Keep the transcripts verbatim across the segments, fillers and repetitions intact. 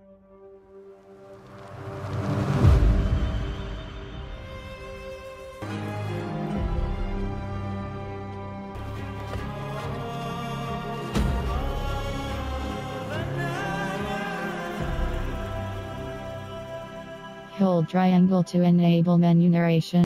Hold triangle to enable menu narration.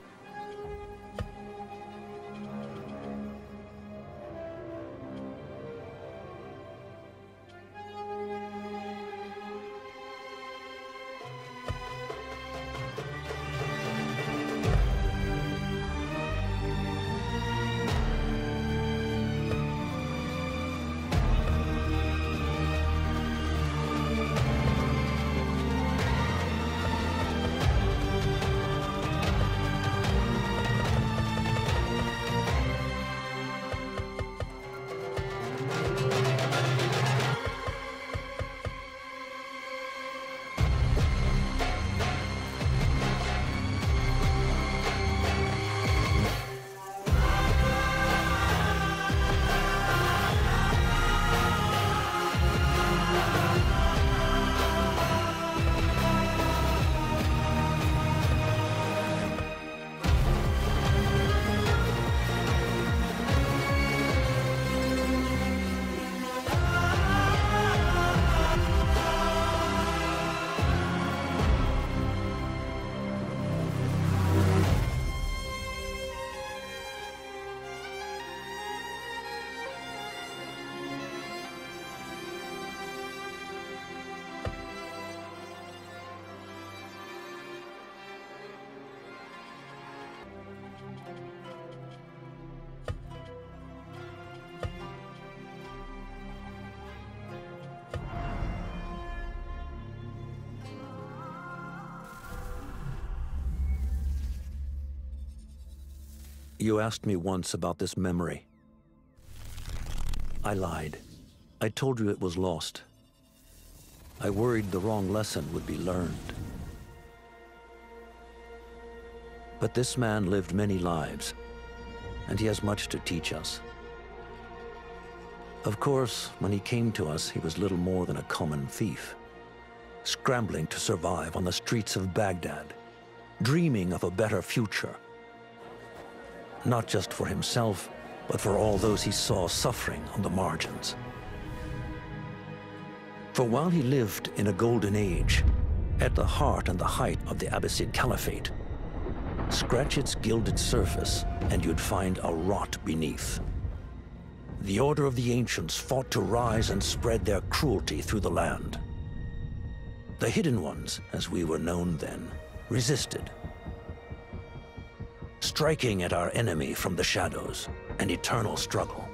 You asked me once about this memory. I lied. I told you it was lost. I worried the wrong lesson would be learned. But this man lived many lives, and he has much to teach us. Of course, when he came to us, he was little more than a common thief, scrambling to survive on the streets of Baghdad, dreaming of a better future. Not just for himself, but for all those he saw suffering on the margins. For while he lived in a golden age, at the heart and the height of the Abbasid Caliphate, scratch its gilded surface and you'd find a rot beneath. The Order of the Ancients fought to rise and spread their cruelty through the land. The Hidden Ones, as we were known then, resisted, striking at our enemy from the shadows, an eternal struggle.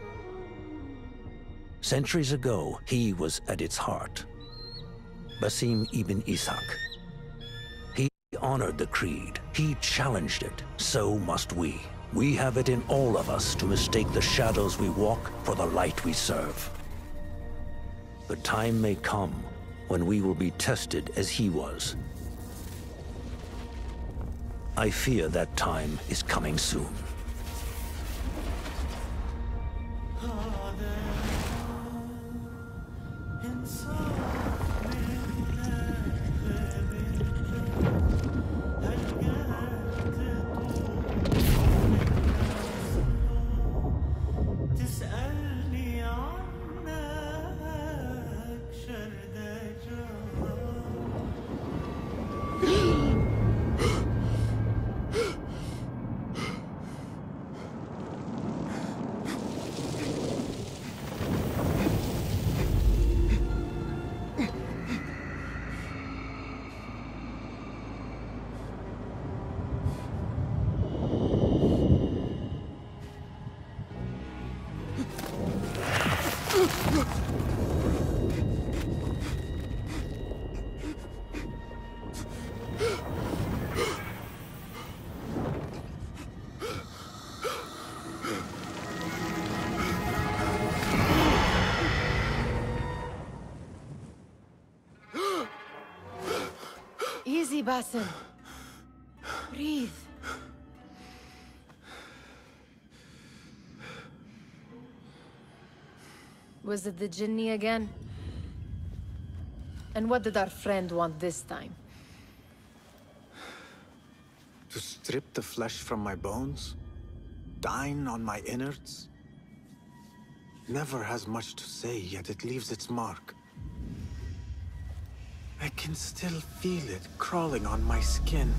Centuries ago, he was at its heart, Basim ibn Ishaq. He honored the creed, he challenged it, so must we. We have it in all of us to mistake the shadows we walk for the light we serve. The time may come when we will be tested as he was. I fear that time is coming soon. Easy, Basim. Breathe. Was it the Jinni again? And what did our friend want this time? To strip the flesh from my bones? Dine on my innards? Never has much to say, yet it leaves its mark. I can still feel it crawling on my skin.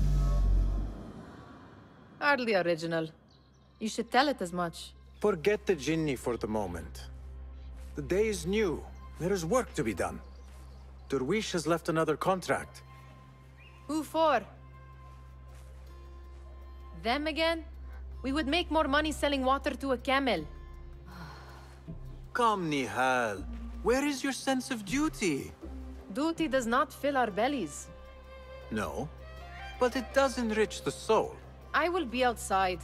Hardly original. You should tell it as much. Forget the Jinni for the moment. The day is new. There is work to be done. Derwish has left another contract. Who for? Them again? We would make more money selling water to a camel. Come, Nihal. Where is your sense of duty? Duty does not fill our bellies. No, but it does enrich the soul. I will be outside.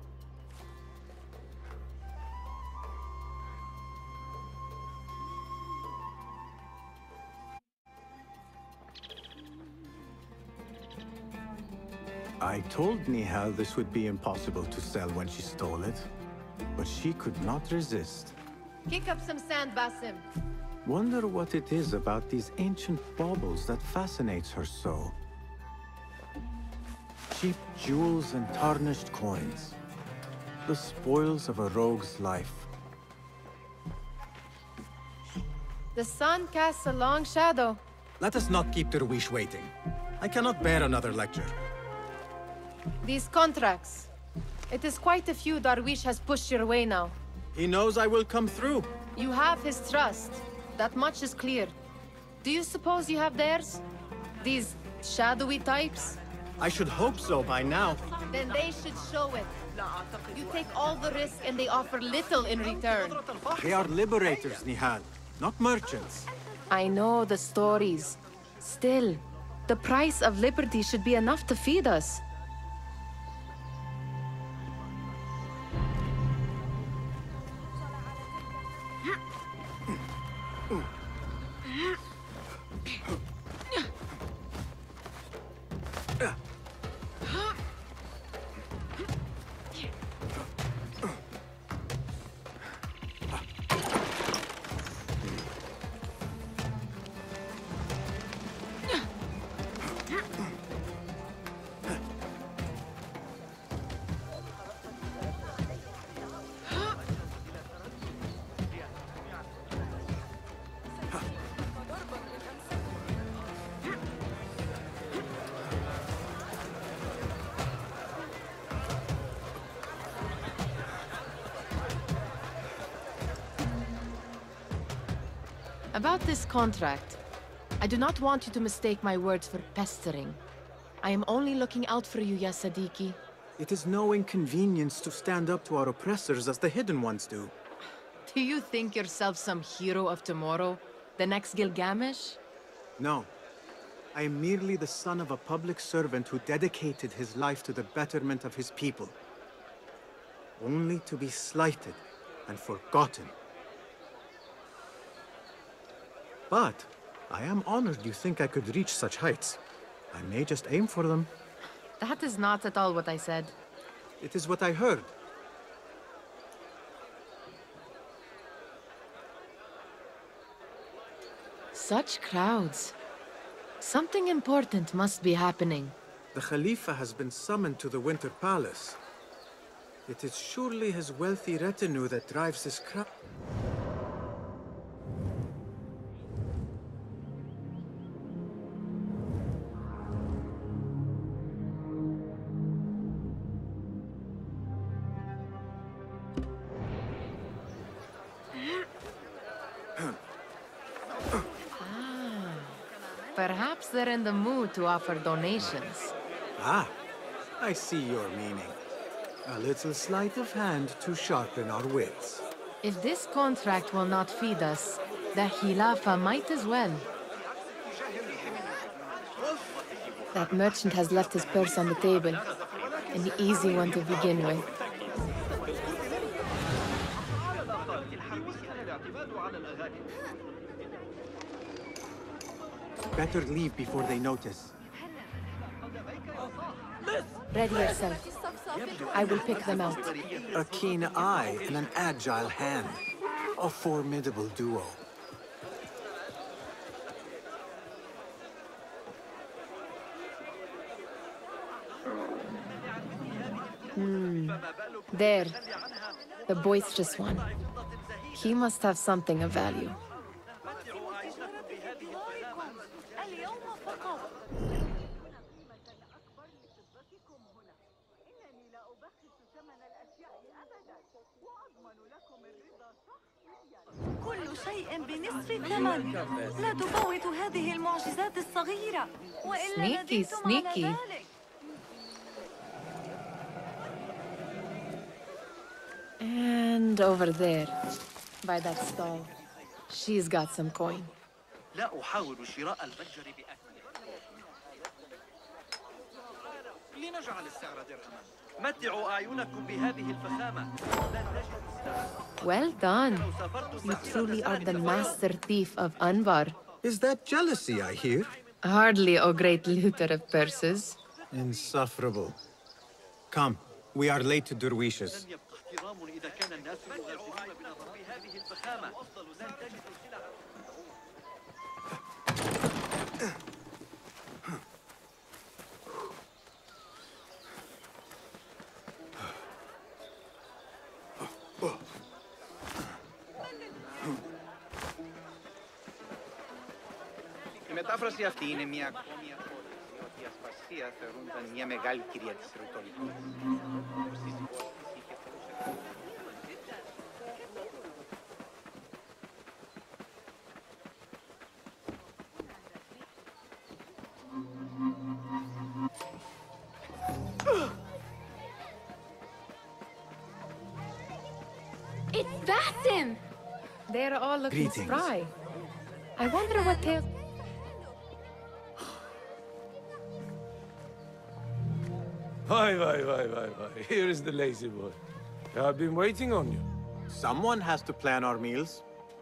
I told Nihal this would be impossible to sell when she stole it, but she could not resist. Kick up some sand, Basim. Wonder what it is about these ancient baubles that fascinates her so. Cheap jewels and tarnished coins. The spoils of a rogue's life. The sun casts a long shadow. Let us not keep Derwish waiting. I cannot bear another lecture. These contracts. It is quite a few Darwish has pushed your way now. He knows I will come through. You have his trust. That much is clear. Do you suppose you have theirs? These shadowy types? I should hope so by now. Then they should show it. You take all the risk and they offer little in return. They are liberators, Nihal, not merchants. I know the stories. Still, the price of liberty should be enough to feed us. About this contract, I do not want you to mistake my words for pestering. I am only looking out for you, Ya Sadiki. It is no inconvenience to stand up to our oppressors as the Hidden Ones do. Do you think yourself some hero of tomorrow? The next Gilgamesh? No. I am merely the son of a public servant who dedicated his life to the betterment of his people. Only to be slighted and forgotten. But I am honored you think I could reach such heights. I may just aim for them. That is not at all what I said. It is what I heard. Such crowds. Something important must be happening. The Khalifa has been summoned to the Winter Palace. It is surely his wealthy retinue that drives this crowd. Perhaps they're in the mood to offer donations. Ah, I see your meaning. A little sleight of hand to sharpen our wits. If this contract will not feed us, the Khilafa might as well. That merchant has left his purse on the table. An easy one to begin with. Better leave before they notice. Ready yourself. I will pick them out. A keen eye and an agile hand. A formidable duo. Hmm. There. The boisterous one. He must have something of value. كل شيء بنصف الثمن. لا تفوت هذه المعجزات الصغيرة وإلا Sneaky, ندمتم على sneaky. ذلك. And over there, by that stall, she's got some coin. لا أحاول شراء الفجر بأكله. لنجعل السعر درهما. متعوا أعينكم بهذه الفخامة. لن نجد. Well done. You truly are the master thief of Anbar. Is that jealousy I hear? Hardly, O great looter of purses. Insufferable. Come, we are late to Derwishes. لن يبقى احترام إذا كان الناس يغادرون بنظر بهذه الفخامة. لن تجدوا سلعة. Η μετάφραση αυτή είναι μια ακόμη απόδειξη ότι η Ασπασία θεωρούνταν μια μεγάλη κυρία της ρητορικής. Στις πόλεις είχε φορούσε. It's Basim! They're all looking Greetings. spry. I wonder what they'll... Why, why, why, why, why. Here is the lazy boy. I've been waiting on you. Someone has to plan our meals.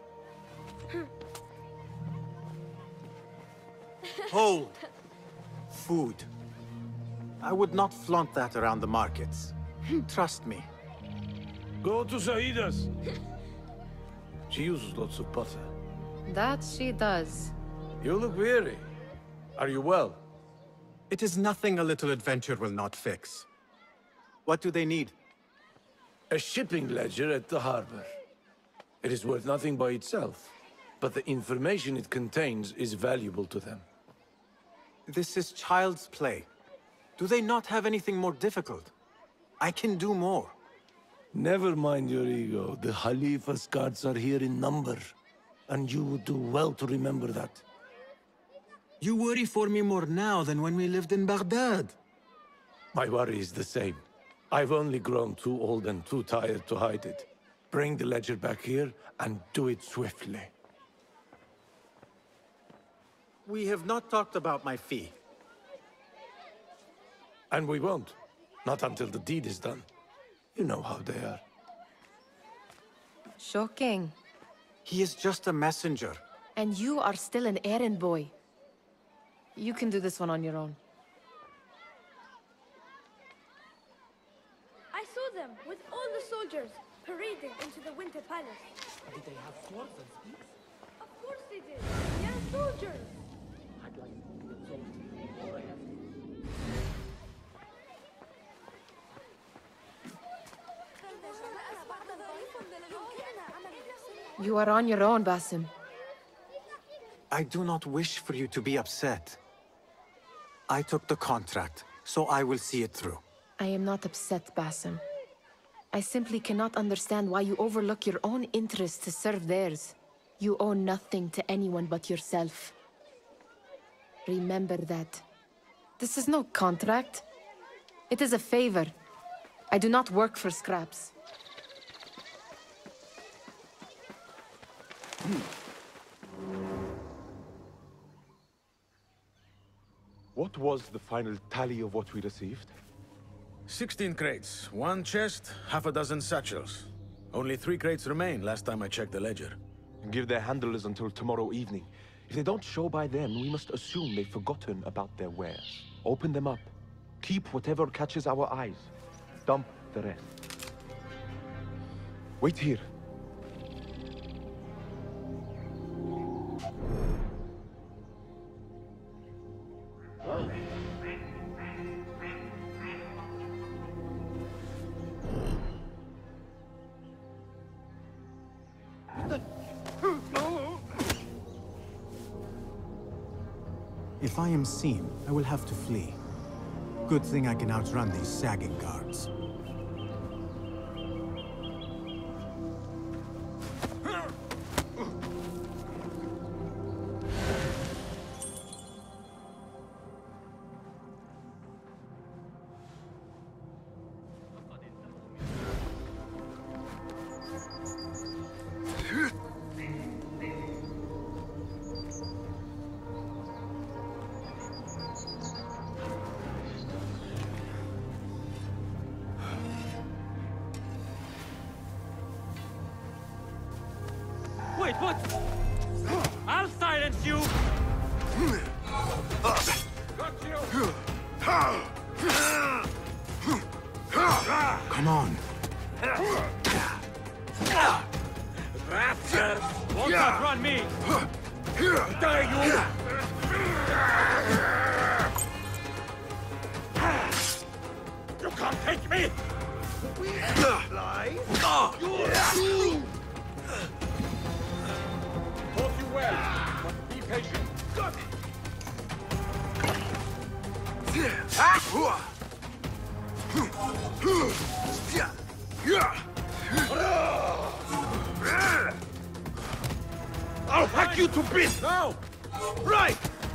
Hold! Food. I would not flaunt that around the markets. Trust me. Go to Saida's. She uses lots of butter. That she does. You look weary. Are you well? It is nothing a little adventure will not fix. What do they need? A shipping ledger at the harbor. It is worth nothing by itself, but the information it contains is valuable to them. This is child's play. Do they not have anything more difficult? I can do more. Never mind your ego. The Khalifa's guards are here in number, and you would do well to remember that. You worry for me more now than when we lived in Baghdad. My worry is the same. I've only grown too old and too tired to hide it. Bring the ledger back here, and do it swiftly. We have not talked about my fee. And we won't. Not until the deed is done. You know how they are. Shocking. He is just a messenger. And you are still an errand boy. You can do this one on your own. I saw them with all the soldiers parading into the Winter Palace. Did they have swords and spears? Of course they did. They are soldiers. I'd like to get soldiers or I have You are on your own, Basim. I do not wish for you to be upset. I took the contract, so I will see it through. I am not upset, Basim. I simply cannot understand why you overlook your own interests to serve theirs. You owe nothing to anyone but yourself. Remember that. This is no contract. It is a favor. I do not work for scraps. What was the final tally of what we received? Sixteen crates, one chest, half a dozen satchels. Only three crates remain last time I checked the ledger. Give their handlers until tomorrow evening. If they don't show by then, we must assume they've forgotten about their wares. Open them up. Keep whatever catches our eyes. Dump the rest. Wait here. If I am seen, I will have to flee. Good thing I can outrun these sagging guards. Wait, what? I'll silence you! Got you! Come on. Raptor! Won't outrun me! Die, you! You can't take me! Fly! You! Hold you well, but be patient. Got it! I'll hack you to bits! Now! Right!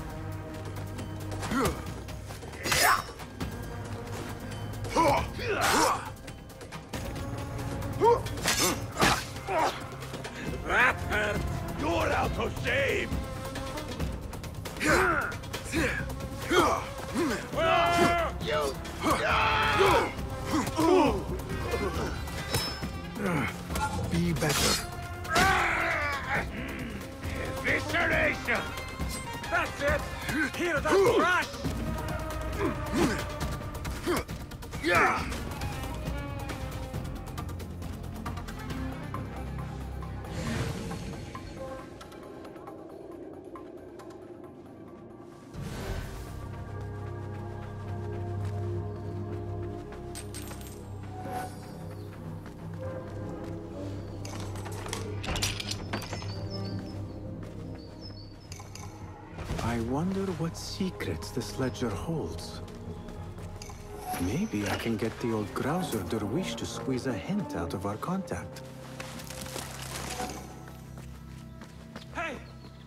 That hurt! You're out of shape! Be better. Evisceration! That's it! Hear that crash! Yeah! I wonder what secrets this ledger holds. Maybe I can get the old grouser Derwish to squeeze a hint out of our contact. Hey!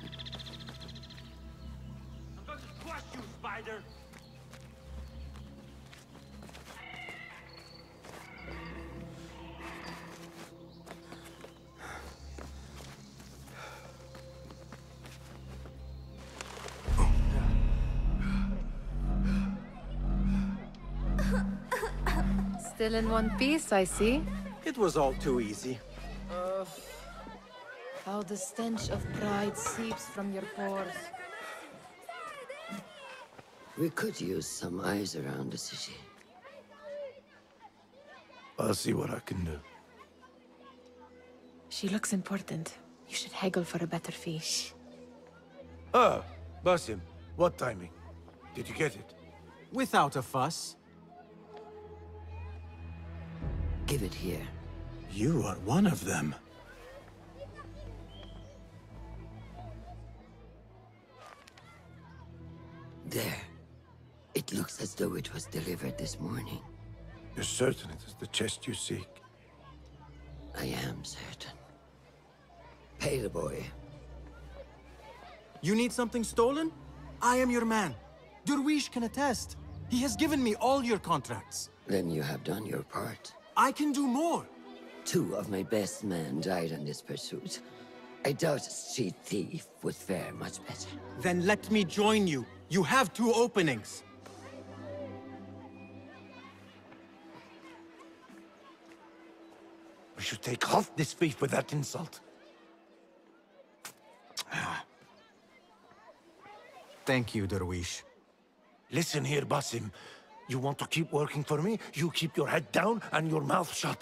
I'm going to crush you, spider! Still in one piece, I see. It was all too easy. Uh, how the stench of pride seeps from your pores. We could use some eyes around the city. I'll see what I can do. She looks important. You should haggle for a better fee. Ah, Basim, what timing? Did you get it? Without a fuss. Give it here. You are one of them. There. It looks as though it was delivered this morning. You're certain it is the chest you seek? I am certain. Pay the boy. You need something stolen? I am your man. Derwish can attest. He has given me all your contracts. Then you have done your part. I can do more. Two of my best men died in this pursuit. I doubt a cheat thief would fare much better. Then let me join you. You have two openings. We should take half this beef with that insult. Thank you, Derwish. Listen here, Basim. You want to keep working for me? You keep your head down and your mouth shut.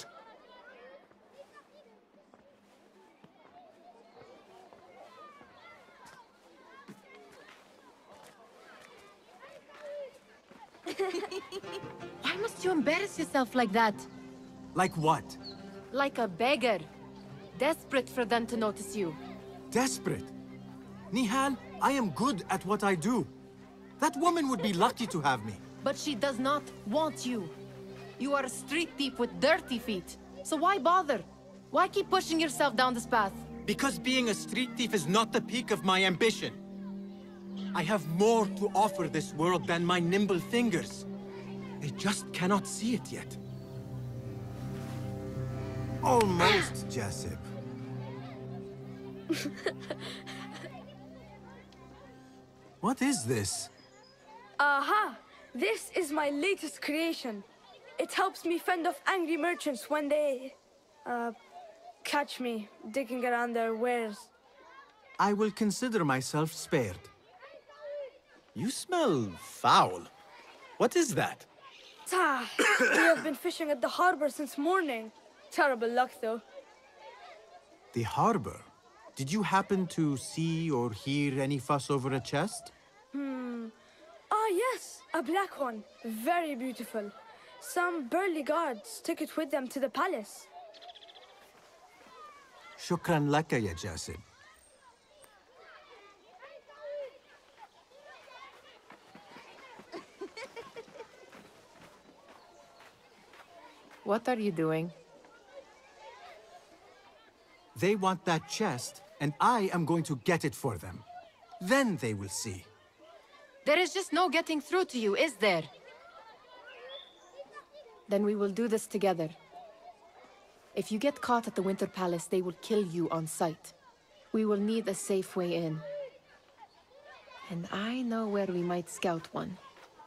Why must you embarrass yourself like that? Like what? Like a beggar. Desperate for them to notice you. Desperate? Nihal, I am good at what I do. That woman would be lucky to have me. But she does not want you. You are a street thief with dirty feet. So why bother? Why keep pushing yourself down this path? Because being a street thief is not the peak of my ambition. I have more to offer this world than my nimble fingers. They just cannot see it yet. Almost, Jessup. What is this? Aha! This is my latest creation. It helps me fend off angry merchants when they... uh... catch me digging around their wares. I will consider myself spared. You smell foul. What is that? Ah, we have been fishing at the harbor since morning. Terrible luck, though. The harbor? Did you happen to see or hear any fuss over a chest? Hmm. Ah, yes, a black one. Very beautiful. Some burly guards took it with them to the palace. Shukran laka, ya Jessup. What are you doing? They want that chest, and I am going to get it for them. Then they will see. There is just no getting through to you, is there? Then we will do this together. If you get caught at the Winter Palace, they will kill you on sight. We will need a safe way in. And I know where we might scout one.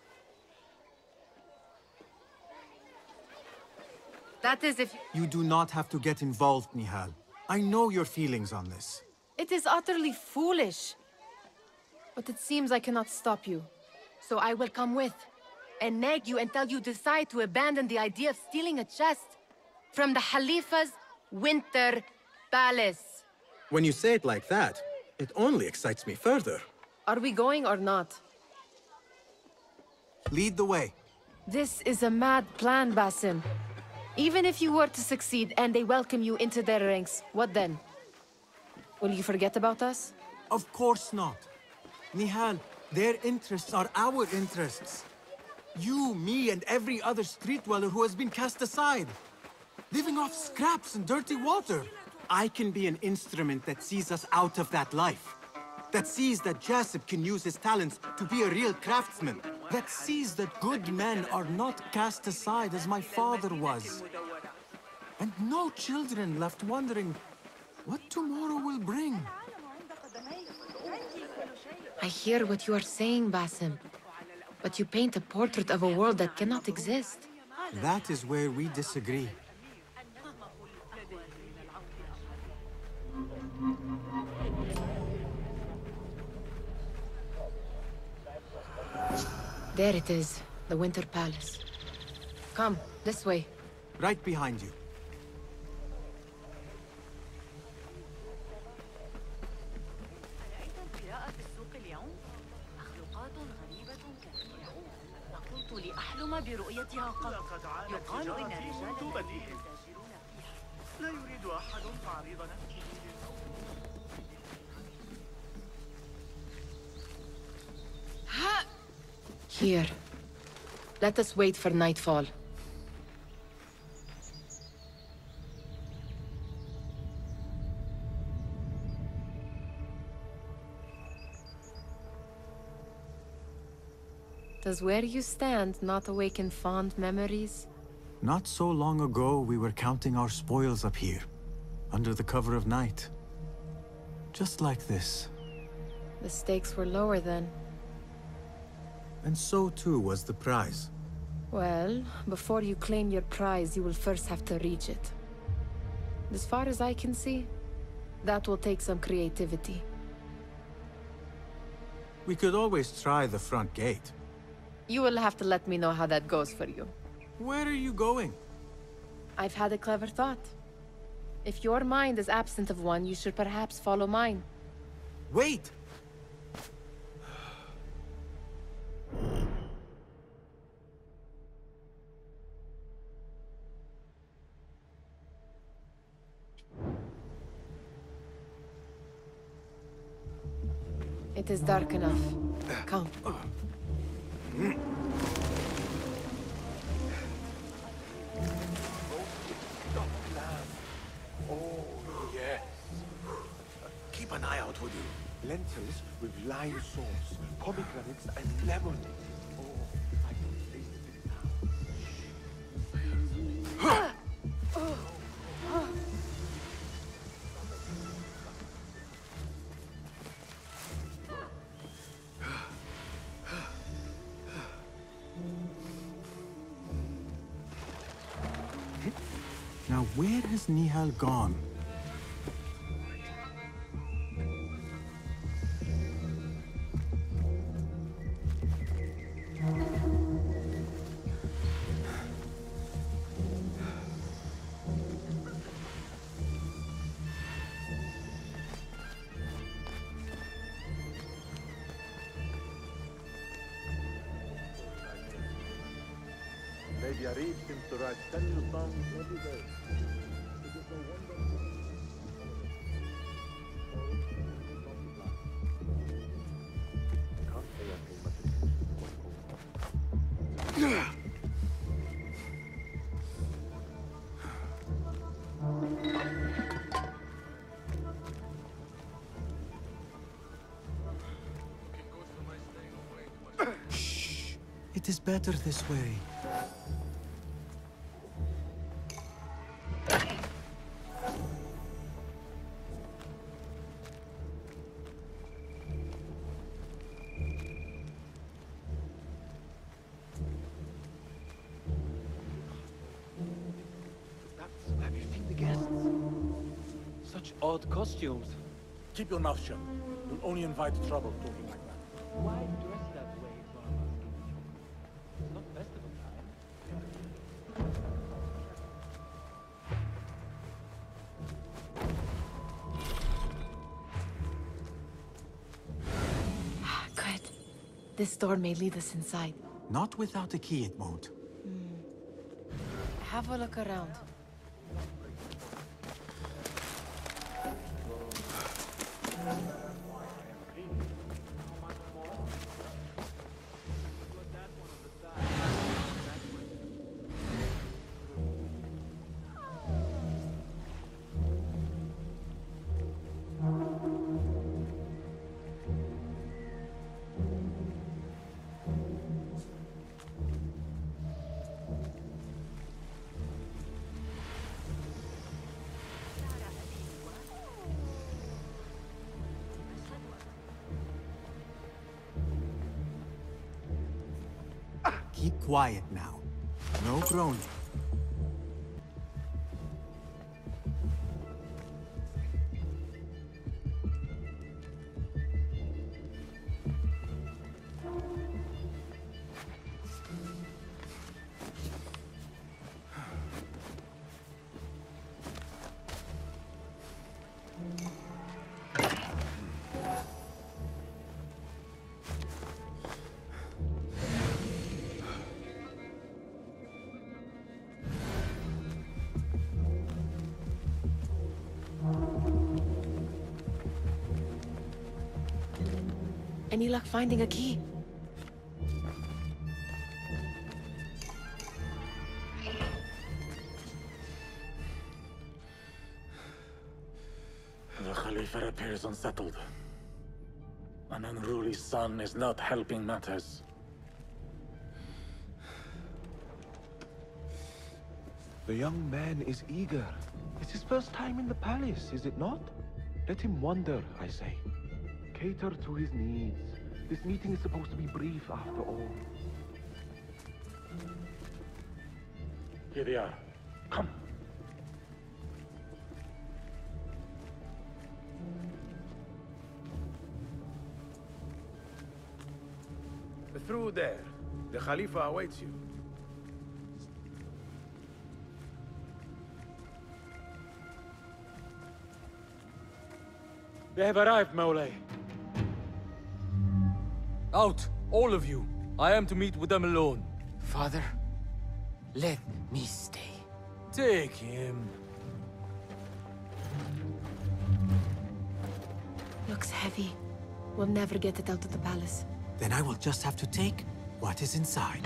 That is if... You do not have to get involved, Nihal. I know your feelings on this. It is utterly foolish. But it seems I cannot stop you. So I will come with, and nag you until you decide to abandon the idea of stealing a chest from the Khalifa's Winter Palace. When you say it like that, it only excites me further. Are we going or not? Lead the way. This is a mad plan, Basim. Even if you were to succeed and they welcome you into their ranks, what then? Will you forget about us? Of course not. Nihal, their interests are our interests. You, me, and every other street dweller who has been cast aside. Living off scraps and dirty water. I can be an instrument that sees us out of that life. That sees that Jessup can use his talents to be a real craftsman. That sees that good men are not cast aside as my father was. And no children left wondering what tomorrow will bring. I hear what you are saying, Basim. But you paint a portrait of a world that cannot exist. That is where we disagree. There it is, the Winter Palace. Come, this way. Right behind you. برؤيتها قط يقال إن الرجال لا يريد أحد تعريض نفسه. Here. Let us wait for nightfall. Does where you stand not awaken fond memories? Not so long ago, we were counting our spoils up here, under the cover of night. Just like this. The stakes were lower then. And so too was the prize. Well, before you claim your prize, you will first have to reach it. As far as I can see, that will take some creativity. We could always try the front gate. You will have to let me know how that goes for you. Where are you going? I've had a clever thought. If your mind is absent of one, you should perhaps follow mine. Wait! It is dark enough. Come. Oh, yes. Keep an eye out, would you? Lentils with lime sauce, pomegranates and lemon. Oh, I can taste it now. Now, where has Nihal gone? Maybe I read him to write ten new songs every day. It is no wonder. Can't say I pay much attention to what goes on. Shh. It is better this way. Have you seen the guests? Such odd costumes. Keep your mouth shut. You'll only invite trouble talking like that. Why dress that way is what I'm asking. It's not festival time. Good. This door may lead us inside. Not without a key, it won't. Hmm. Have a look around. Keep quiet now. No groaning. Any luck finding a key? The Khalifa appears unsettled. An unruly son is not helping matters. The young man is eager. It's his first time in the palace, is it not? Let him wander, I say. Cater to his needs. This meeting is supposed to be brief, after all. Here they are. Come. Through there. The Khalifa awaits you. They have arrived, Mawlay. Out, all of you. I am to meet with them alone. Father, let me stay. Take him. Looks heavy. We'll never get it out of the palace. Then I will just have to take what is inside.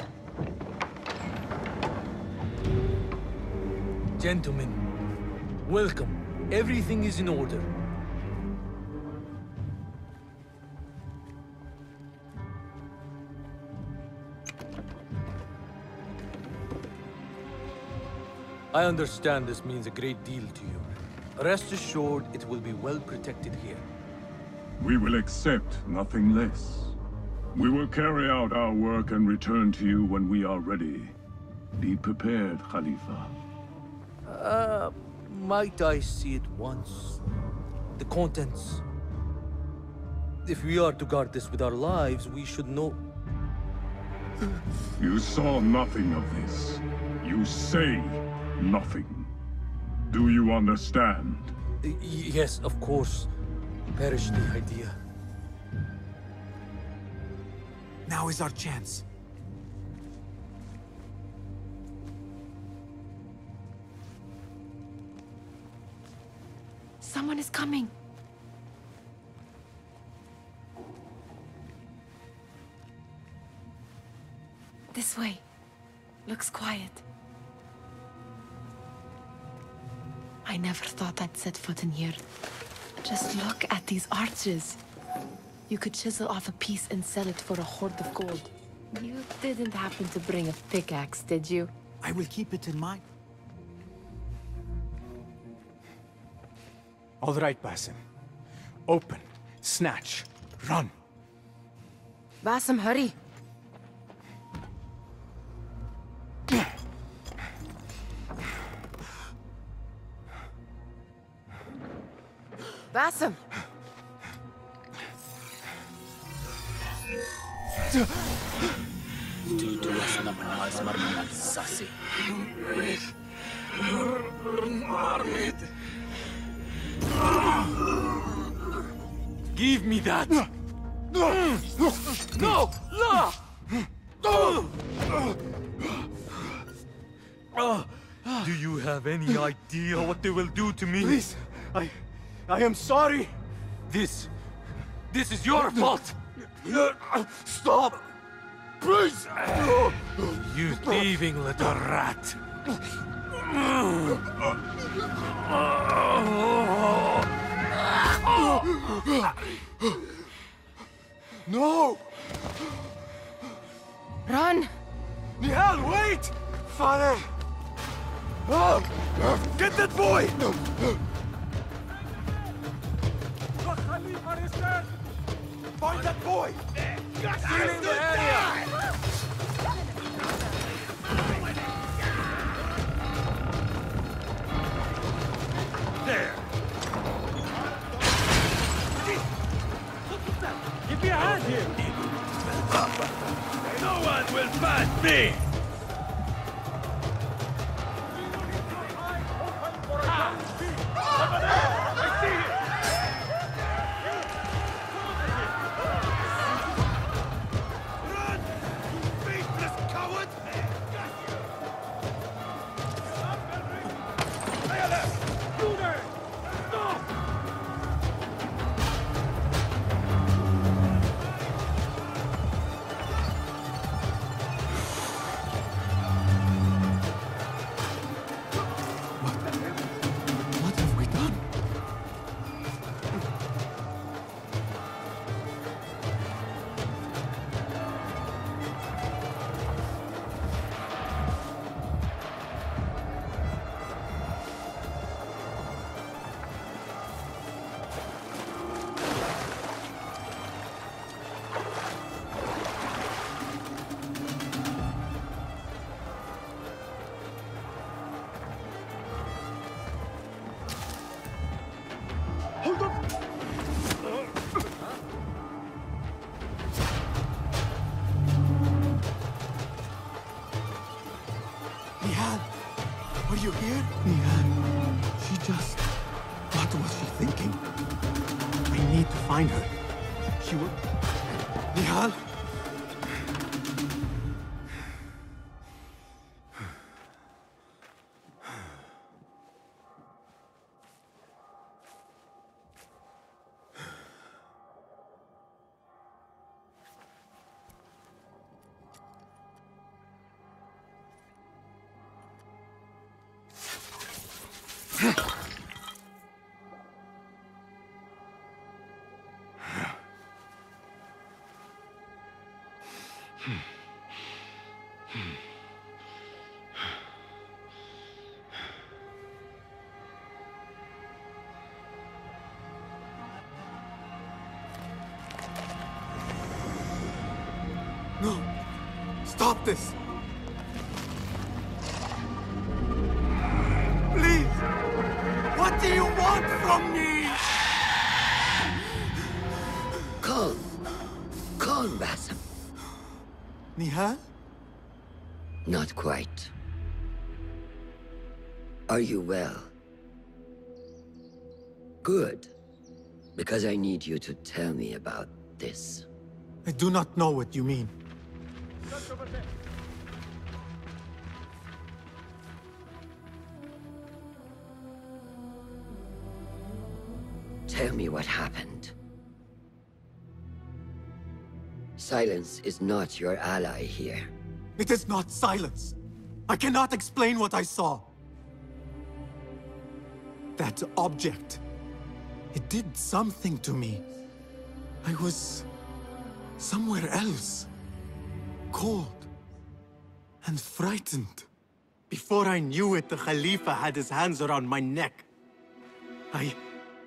Gentlemen, welcome. Everything is in order. I understand this means a great deal to you. Rest assured, it will be well protected here. We will accept nothing less. We will carry out our work and return to you when we are ready. Be prepared, Khalifa. Uh, might I see it once? The contents. If we are to guard this with our lives, we should know. You saw nothing of this. You say nothing. Do you understand? Y- yes, of course. Perish the idea. Now is our chance. Someone is coming. This way. Looks quiet. I never thought I'd set foot in here. Just look at these arches. You could chisel off a piece and sell it for a hoard of gold. You didn't happen to bring a pickaxe, did you? I will keep it in mind. All right, Basim. Open, snatch, run. Basim, hurry. Basim! Give me that! No! No! No! Do you have any idea what they will do to me? Please, I... I am sorry! This... this is your fault! Stop! Please! You thieving little rat! No! Run! Nihal, wait! Father! Oh, get that boy! Find that boy! Sealing the area! There! Give me a hand here! No one will pass me! you here? Nihal, she just... What was she thinking? I need to find her. She will... Nihal? No! Stop this! Please! What do you want from me? Calm. Calm, Basim. Nihal? Not quite. Are you well? Good. Because I need you to tell me about this. I do not know what you mean. Tell me what happened. Silence is not your ally here. It is not silence. I cannot explain what I saw. That object. It did something to me. I was somewhere else. Cold and frightened. Before I knew it, the Khalifa had his hands around my neck. I...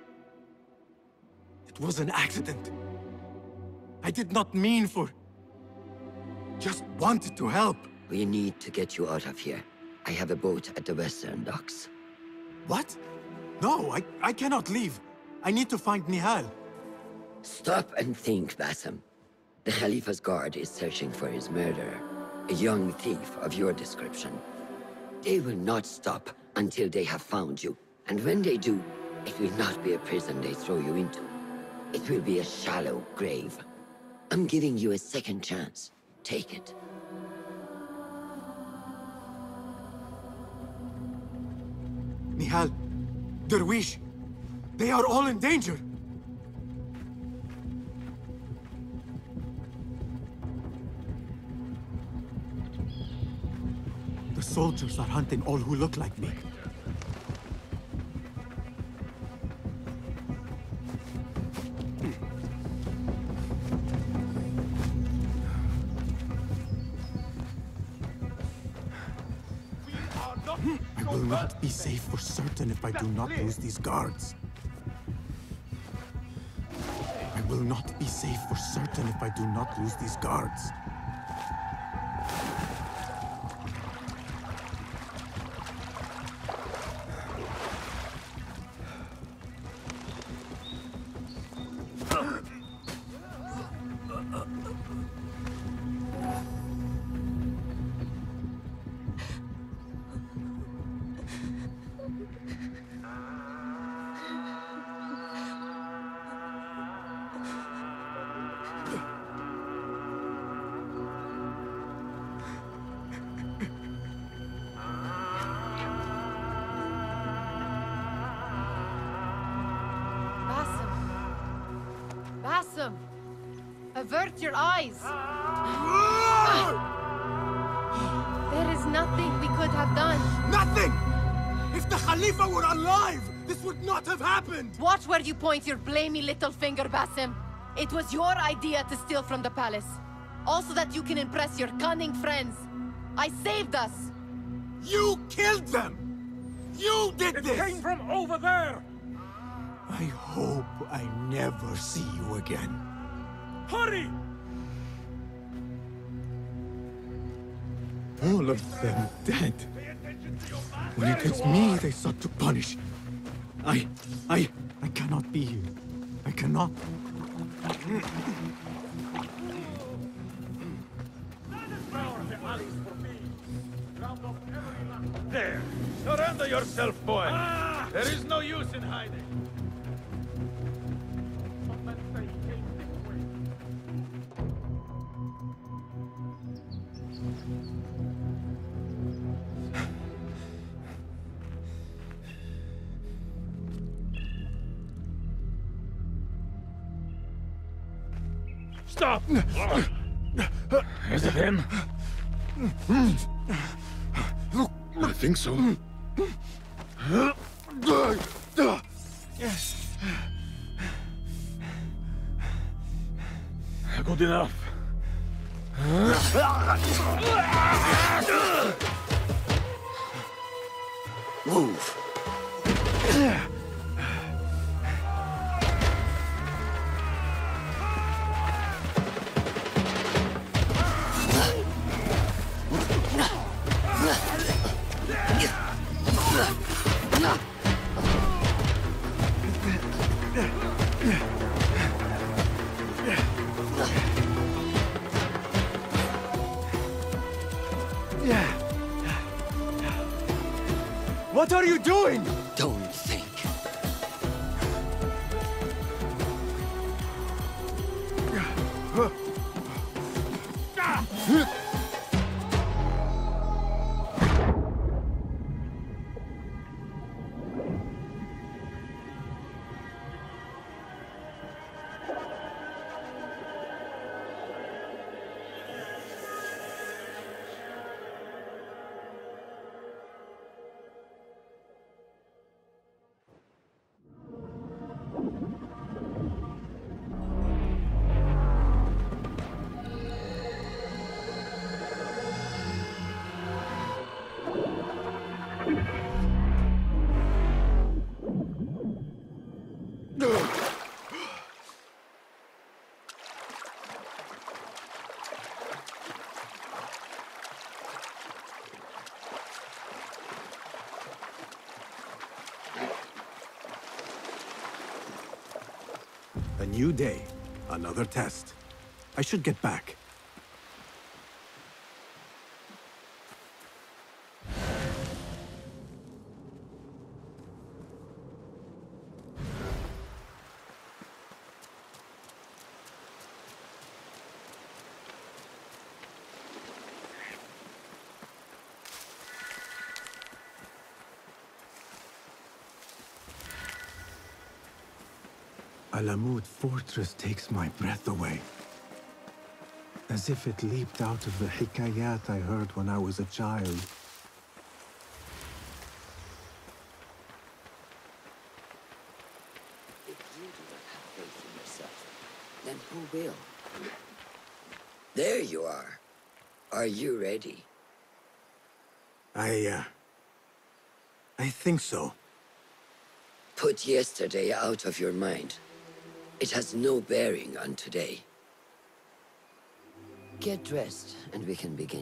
It was an accident. I did not mean for... Just wanted to help. We need to get you out of here. I have a boat at the western docks. What? No, I, I cannot leave. I need to find Nihal. Stop and think, Basim. The Khalifa's guard is searching for his murderer, a young thief of your description. They will not stop until they have found you. And when they do, it will not be a prison they throw you into. It will be a shallow grave. I'm giving you a second chance. Take it. Nihal, Derwish, they are all in danger. The soldiers are hunting all who look like me. I will not be safe for certain if I do not lose these guards. I will not be safe for certain if I do not lose these guards. Basim! Avert your eyes! There is nothing we could have done. Nothing! If the Khalifa were alive, this would not have happened! Watch where you point your blamey little finger, Basim. It was your idea to steal from the palace. Also that you can impress your cunning friends. I saved us! You killed them! You did it this! It came from over there! I hope I never see you again. Hurry! All of them dead. When it is me they sought to punish. I... I... I cannot be here. I cannot. There! Surrender yourself, boy! Ah! There is no use in hiding! Stop! Is it him? I think so. Good enough. Move. What are you doing? Don't think. A new day, another test. I should get back. Alamut Fortress takes my breath away. As if it leaped out of the hikayat I heard when I was a child. If you do not have faith in yourself, then who will? There you are. Are you ready? I, uh... I think so. Put yesterday out of your mind. It has no bearing on today. Get dressed, and we can begin.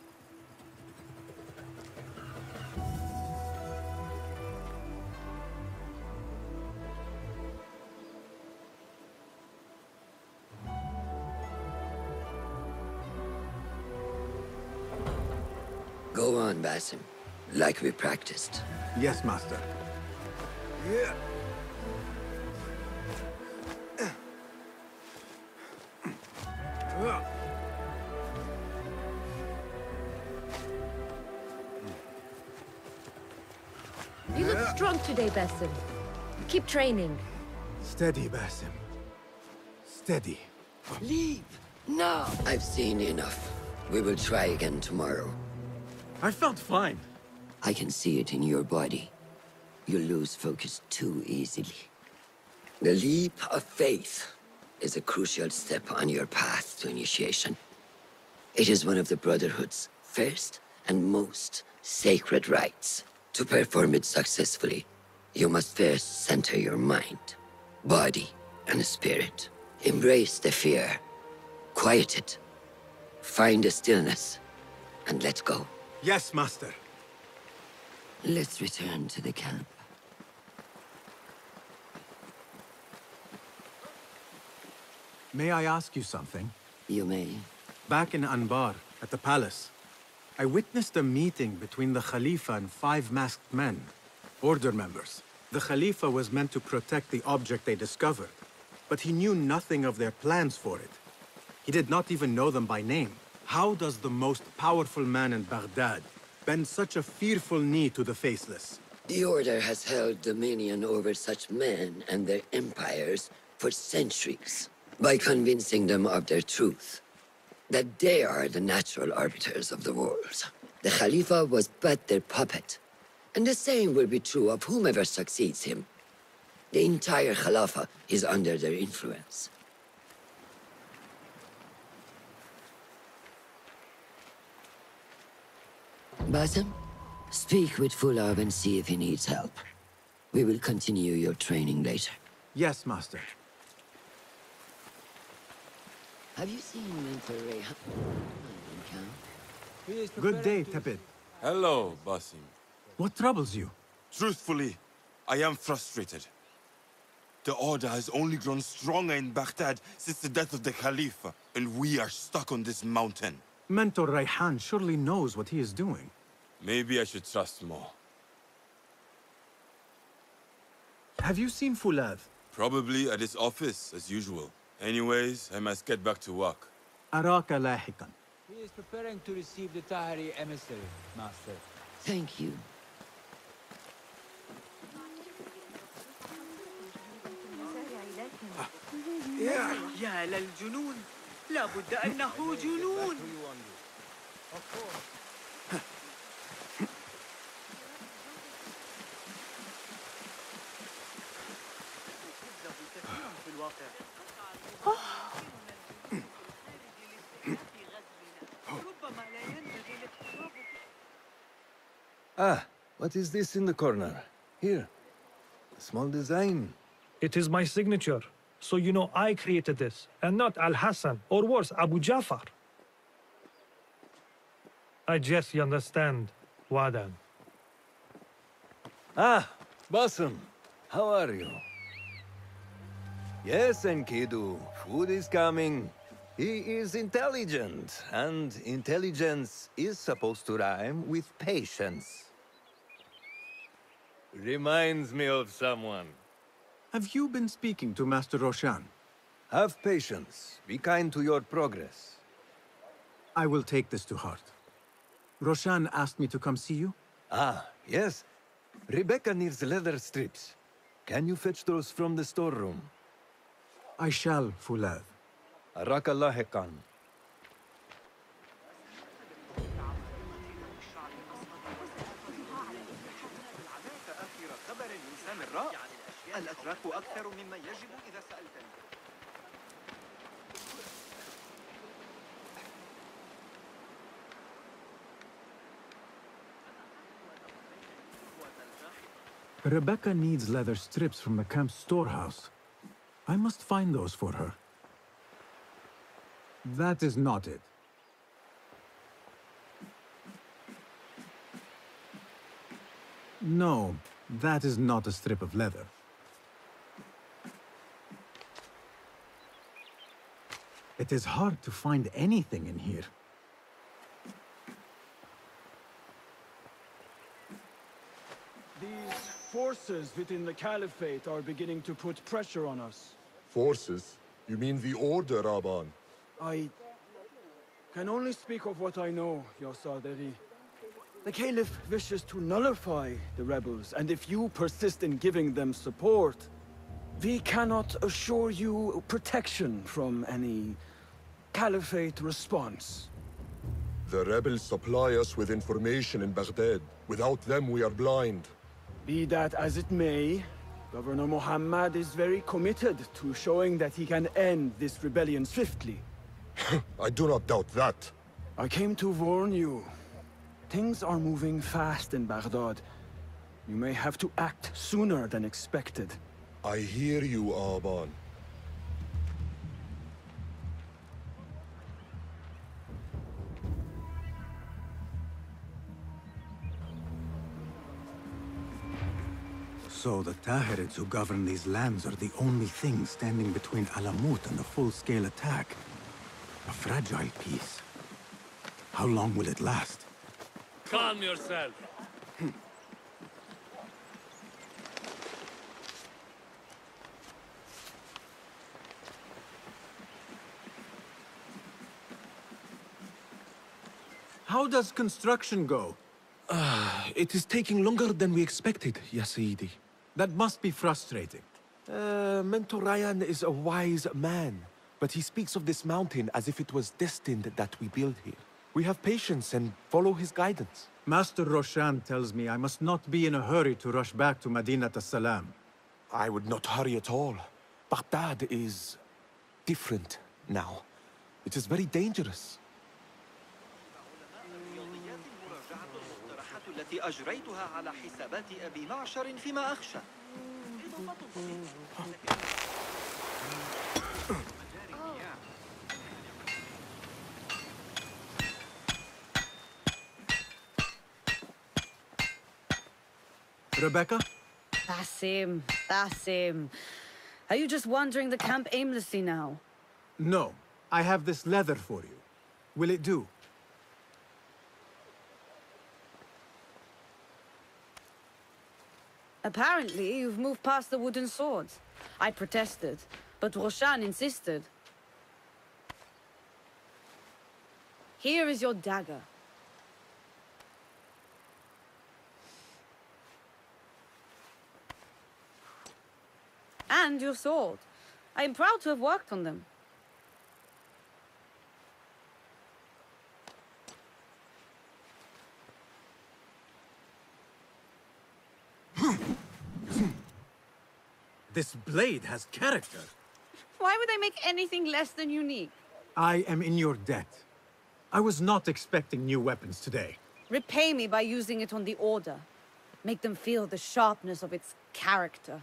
Go on, Basim. Like we practiced. Yes, Master. Yeah. You look strong today, Basim. Keep training. Steady, Basim. Steady. Leave! No! I've seen enough. We will try again tomorrow. I felt fine. I can see it in your body. You lose focus too easily. The leap of faith is a crucial step on your path to initiation. It is one of the Brotherhood's first and most sacred rites. To perform it successfully, you must first center your mind, body, and spirit. Embrace the fear. Quiet it. Find the stillness, and let go. Yes, Master. Let's return to the camp. May I ask you something? You may. Back in Anbar, at the palace, I witnessed a meeting between the Khalifa and five masked men, Order members. The Khalifa was meant to protect the object they discovered, but he knew nothing of their plans for it. He did not even know them by name. How does the most powerful man in Baghdad bend such a fearful knee to the faceless? The Order has held dominion over such men and their empires for centuries, by convincing them of their truth, that they are the natural arbiters of the world. The Khalifa was but their puppet, and the same will be true of whomever succeeds him. The entire Khalifa is under their influence. Basim, speak with Fulab and see if he needs help. We will continue your training later. Yes, Master. Have you seen Mentor Rayhan? Good day, Tepid. Hello, Basim. What troubles you? Truthfully, I am frustrated. The Order has only grown stronger in Baghdad since the death of the Khalifa, and we are stuck on this mountain. Mentor Rayhan surely knows what he is doing. Maybe I should trust more. Have you seen Fulad? Probably at his office, as usual. Anyways, I must get back to work. Araka lahikan. He is preparing to receive the Tahiri emissary, Master. Thank you. يا يا للجنون لابد أنه جنون Ah, what is this in the corner? Here. A small design. It is my signature. So you know I created this, and not Al-Hassan, or worse, Abu Jafar. I guess you understand, Wadan. Ah, Basim. How are you? Yes, Enkidu. Food is coming. He is intelligent, and intelligence is supposed to rhyme with patience. Reminds me of someone. Have you been speaking to Master Roshan? Have patience. Be kind to your progress. I will take this to heart. Roshan asked me to come see you? Ah, yes. Rebecca needs leather strips. Can you fetch those from the storeroom? I shall, Fulad. Arakallah Khan. الأتراك أكثر مما يجب إذا سألتني. Rebecca needs leather strips from the camp's storehouse. I must find those for her. That is not it. No, that is not a strip of leather. It is hard to find anything in here. These forces within the Caliphate are beginning to put pressure on us. Forces? You mean the Order, Aban? I can only speak of what I know, Ya Saderi. The Caliph wishes to nullify the rebels, and if you persist in giving them support, we cannot assure you protection from any Caliphate response. The rebels supply us with information in Baghdad. Without them, we are blind. Be that as it may, Governor Muhammad is very committed to showing that he can end this rebellion swiftly. I do not doubt that. I came to warn you. Things are moving fast in Baghdad. You may have to act sooner than expected. I hear you, Aban. So the Tahirids who govern these lands are the only thing standing between Alamut and a full-scale attack. A fragile peace. How long will it last? Calm yourself. How does construction go? Uh, it is taking longer than we expected, Ya Sayyidi. That must be frustrating. Uh, Mentor Ryan is a wise man, but he speaks of this mountain as if it was destined that we build here. We have patience and follow his guidance. Master Roshan tells me I must not be in a hurry to rush back to Madinat as-Salam. I would not hurry at all. Baghdad is different now. It is very dangerous. التي أجريتها على حسابات أبي معشر فيما أخشى. Rebecca? Basim, Basim. Are you just wandering the camp aimlessly now? No. I have this leather for you. Will it do? Apparently, you've moved past the wooden swords. I protested, but Roshan insisted. Here is your dagger. And your sword. I am proud to have worked on them. This blade has character. Why would I make anything less than unique? I am in your debt. I was not expecting new weapons today. Repay me by using it on the Order. Make them feel the sharpness of its character.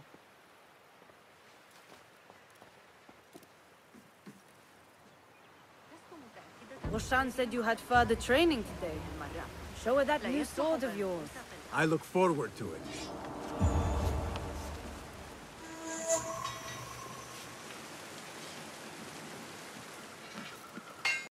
Roshan said you had further training today. Show her that new sword of yours. I look forward to it.